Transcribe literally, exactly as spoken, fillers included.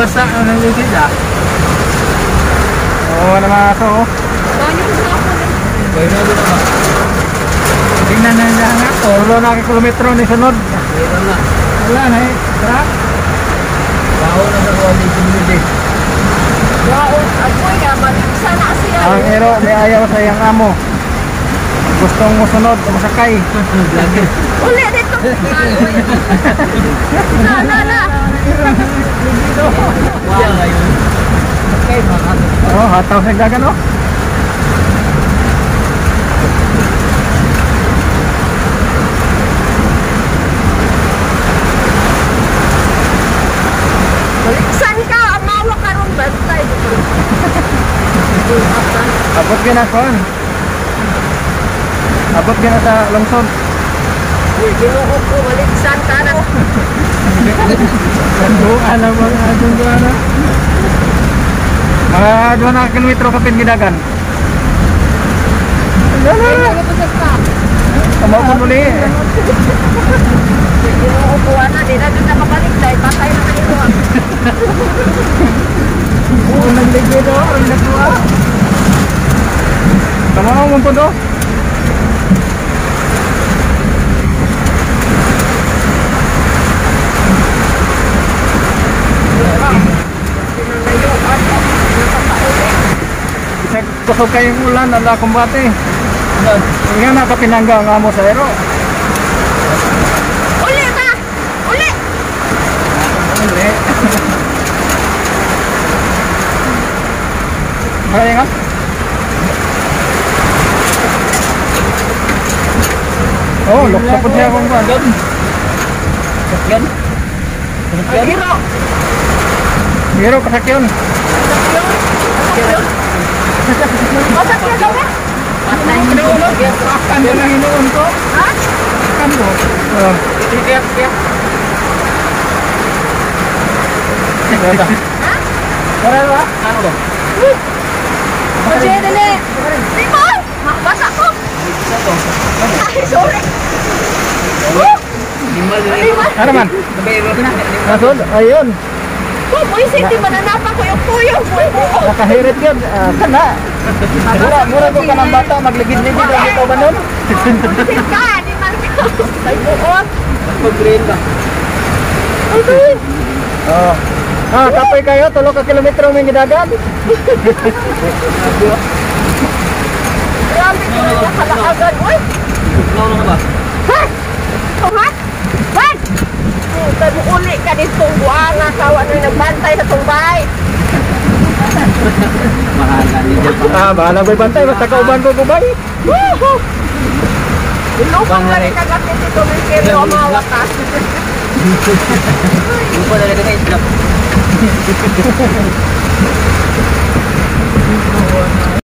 basa ang naliligid ah. Oo, ano mga aso oh. Bayo na doon naman. Tingnan na niya nga. Wala na ka kilometro ni sunod. Wala na. Wala na eh. Truck. Baho na sa kuha ni sunod eh. Wow, apoy nga, maliksa na siya. Ang ero, may ayaw sa iyang amo. Gustong mo sunod, masakay. Uli dito. Na, na, na. Wow, ngayon. Okay, mga oh, hataw sa gagan oh. Maliksan ka, amawa ka ron bantay. Abot ka na kon. Abot ka na sa lungsod. Ginuho ko, maliksan ka na. Kanduan na mga adong doon na. Mga doon na kilometro kapin gidagan. Tamaw po muli eh. Ginuho ko na, di na doon na mabalik dahil patay na kayo. Unang ligid o, ang nagkuha. Tamaw mo po do. Kusog kayong ulan, ala kumbate. Nga nakapinangga ang amo sa ero. Uli ka! Uli! Uli. Kaya nga? Oh, luksa po siya kung ba. Kasakyan? Kasakyan? Hiro! Hiro, kasakyan. Kasakyan? Kasakyan daw ba? Patay mo na ulo. Akan mo na hinuon ko. Ha? Akan mo. Oh. Kaya, kaya. Ha? Para ba? Ano ba? Kasi dali! Timon! Basa ko! Ay, sorry! Limal din. Ano man? Nasod? Ayun. Oh, boy, hindi mananapan ko yung puyong. Nakahirit yun. Uh, kana. Mura, mura ko ka ng bata. Magligid-ligid ang ito ba nun? Hindi ka, di man ka. Ay, buot. Mag-green ba? Okay. Oo. Ah, kapoy kayo. Tulo ka kilometro may gidagan. Grabe ko na nakalaagan. Uy! Ikaw na ba? Ha? Ito ha? Ban! Sabi uli ka dito. Buwana ka. Ano yung nagbantay sa tumbay? Mahala ni Japan. Ah, bahala ko bantay. Basta kauban ko kubay. Woohoo! Ilupang na rin kagatin dito. May kero ang mga wakas. Lupa na rin na islap.